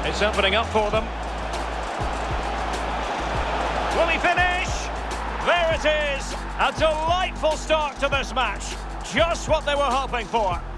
It's opening up for them. Will he finish? There it is. A delightful start to this match. Just what they were hoping for.